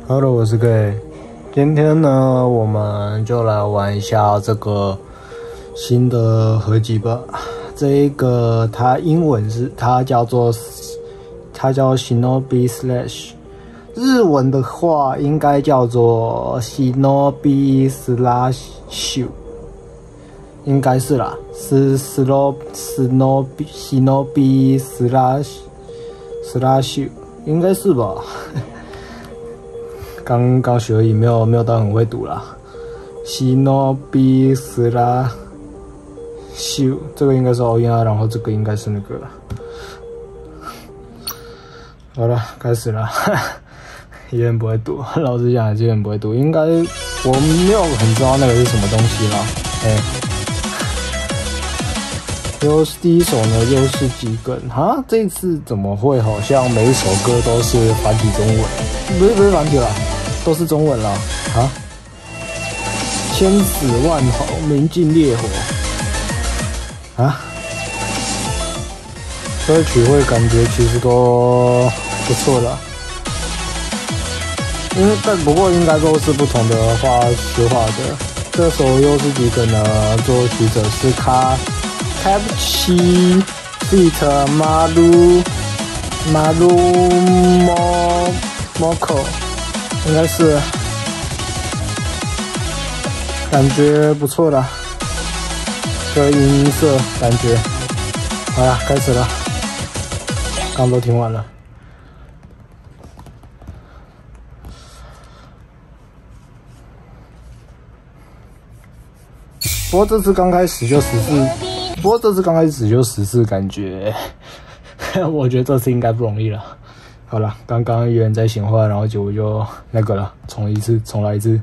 Hello， 我是 Gay。今天呢，我们就来玩一下这个新的合集吧。这一个它英文它叫 Shinobi Slash， 日文的话应该叫做 Shinobi Slash， 应该是啦，是 Shinobi Slash， 应该是吧。刚学而已，没有到很会读啦。Shinobi Slash， 这个应该是欧音啊，然后这个应该是那个。好了，开始了。有点不会读，老实讲还是有点不会读，应该我没有很知道那个是什么东西啦。第一首呢又是几根哈？这一次怎么会好像每一首歌都是繁体中文？不是繁体啦，都是中文啦啊！千死万豪，明镜烈火啊！歌曲会感觉其实都不错啦，不过应该都是不同的画实画的。这首又是几个呢？作曲者是Capchi feat. Maru Moko， 应该是，感觉不错啦，这个音色感觉。好啦，开始了，刚都听完了。不过这次刚开始就14，感觉我觉得这次应该不容易了。好了，刚刚有人在闲话，然后结果就那个了，重来一次。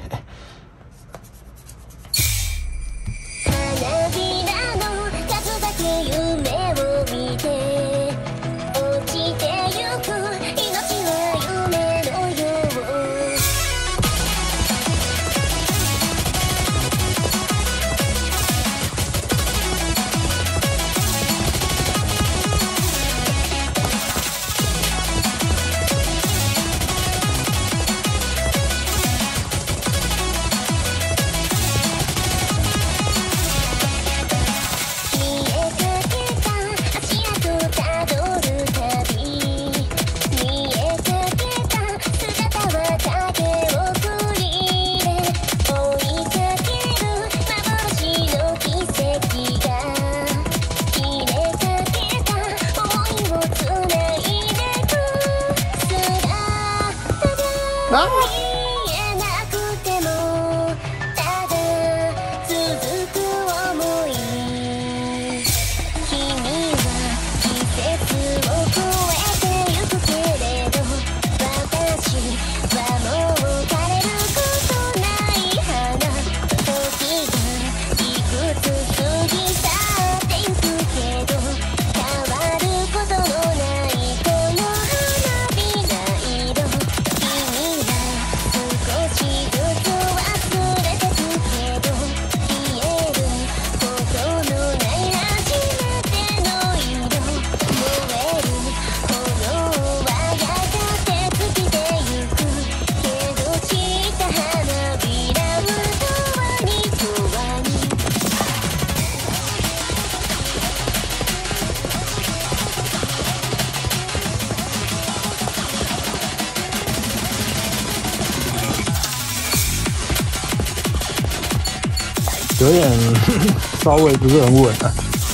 有点稍微不是很稳啊。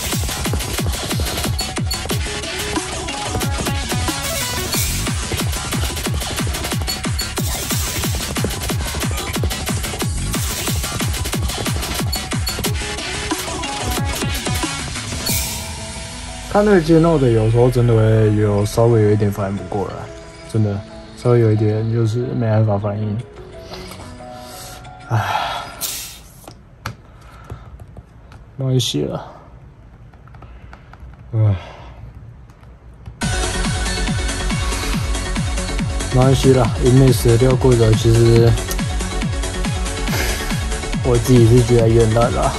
他那个接 note 的有时候真的会稍微有一点反应不过来，真的稍微有一点就是没办法反应。唉。没关系了，没关系了。Inmate 16规则其实我自己是觉得有点烂了，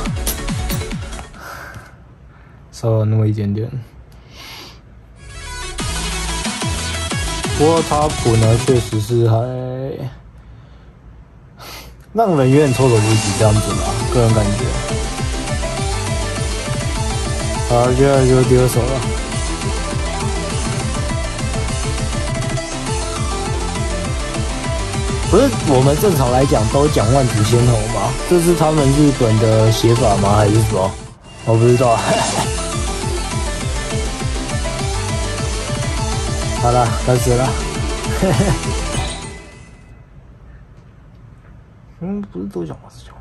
稍微那么一点点。 不过他谱呢，确实是还让人有点措手不及这样子啦，个人感觉。好，接下来就是第二首了。不是我们正常来讲都讲万紫千红吗？这是他们日本的写法吗？还是什么？我不知道。好了，开始了。不是都讲吗？是讲。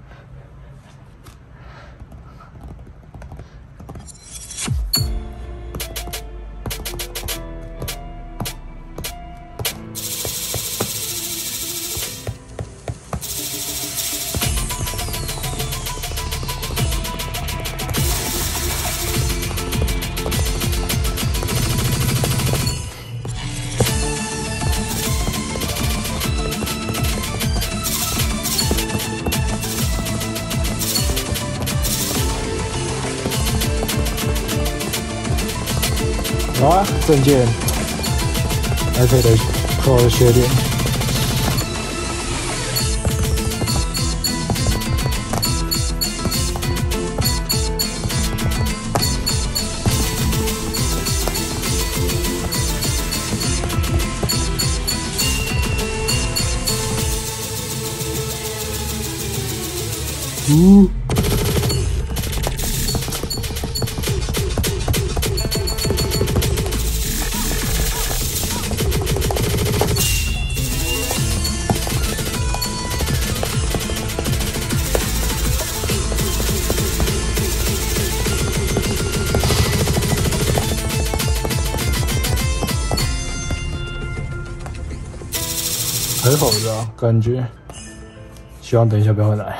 好啊，证件 iPad Pro 的缺点。还好的感觉，希望等一下不要来。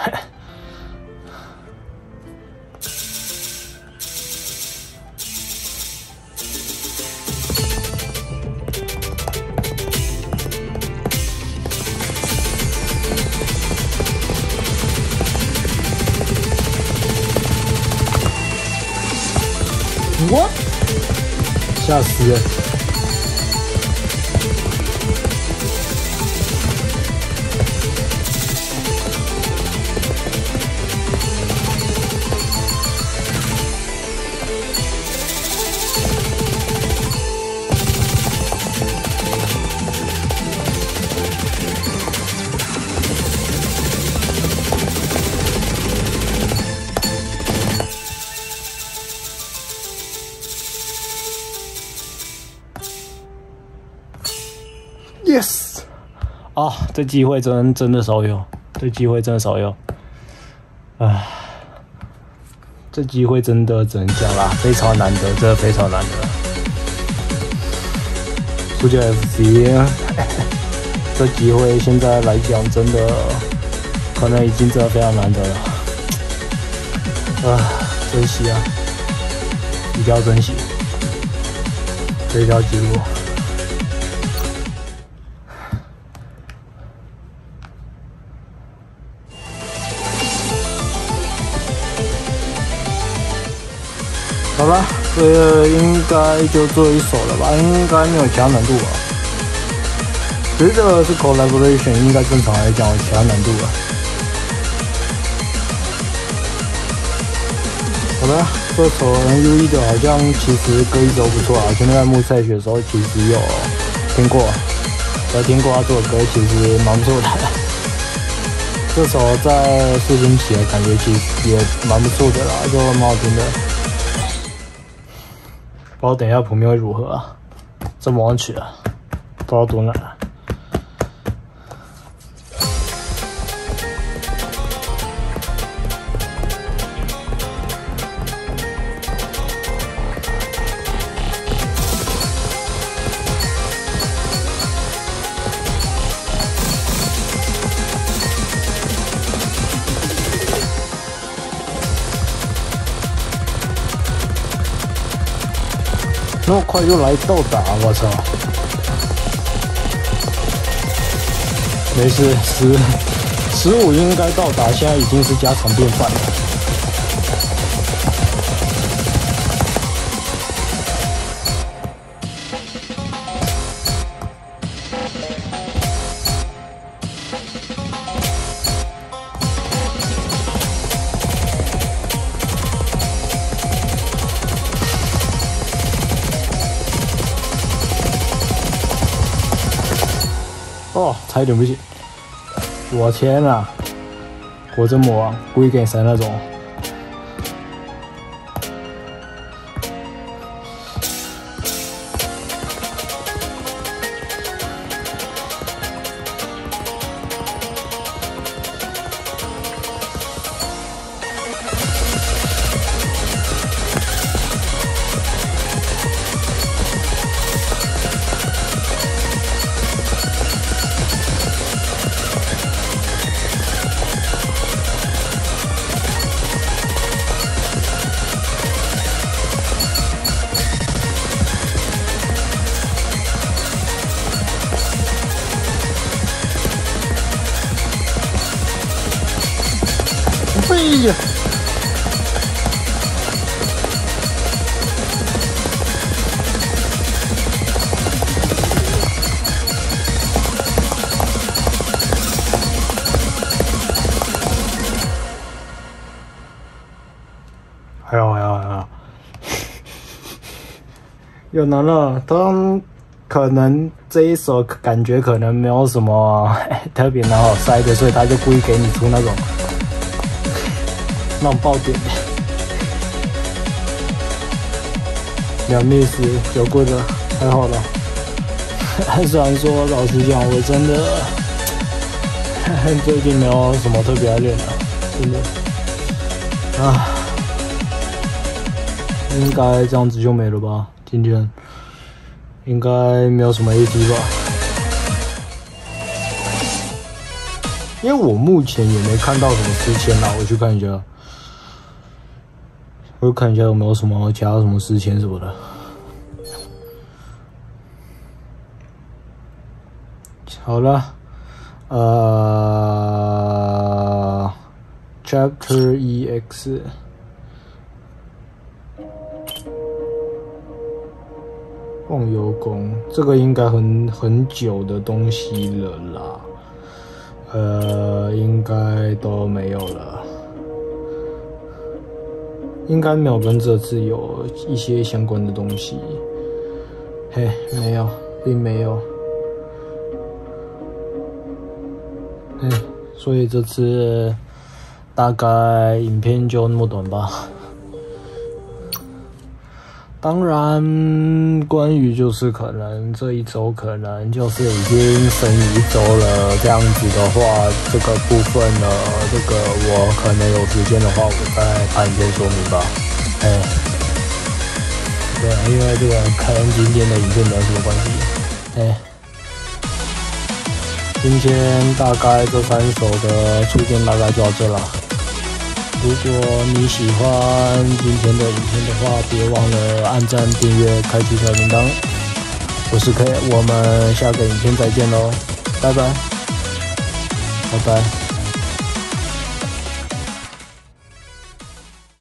我吓死了！Yes， 啊，这机会真的少有，这机会真的少有，唉，这机会真的只能讲啦，非常难得，真的非常难得。出去 FC， 这机会现在来讲真的可能已经真的非常难得了，珍惜啊，一定要珍惜这一条记录。好了，这个应该就做一首了吧，应该没有其他难度吧。其实这个是 collaboration， 应该正常来讲有其他难度吧。好的，这首 NUE 的好像其实歌一直都不错啊，前面在木赛雪的时候其实有听过，他做的歌其实蛮不错的。这首在视听起来感觉其实也蛮不错的啦，就蛮好听的。不知道等一下谱面会如何啊？这么晚曲啊，不知道多难啊。那么快就来到达，我操！没事，15应该到达，现在已经是家常便饭了。 哦，差一点不行！我天啊！火针魔王故意给你塞那种。哎呀！还好，有难了。他可能这一手感觉可能没有什么特别难好塞的，所以他就故意给你出那种爆点2 miss 有过的，还好了。虽然说老实讲，我真的最近没有什么特别爱练的，真的啊。应该这样子就没了吧？今天应该没有什么 AT 吧？因为我目前也没看到什么失签啦，我去看一下。我看一下有没有什么其他什么失签什么的。好了，Chapter EX 忘忧宫，这个应该很久的东西了啦，应该都没有了。应该没有跟这次有一些相关的东西，嘿，没有，并没有，所以这次大概影片就那么短吧。当然，关于就是可能这一周可能就是已经剩1周了，这样子的话，这个部分呢，这个我可能有时间的话，我再拍影片说明吧。对，因为这个跟今天的影片没有什么关系。今天大概这3首的出片大概就到这了。如果你喜欢今天的影片的话，别忘了按赞、订阅、开启小铃铛。我是 K， 我们下个影片再见喽，拜拜，拜拜。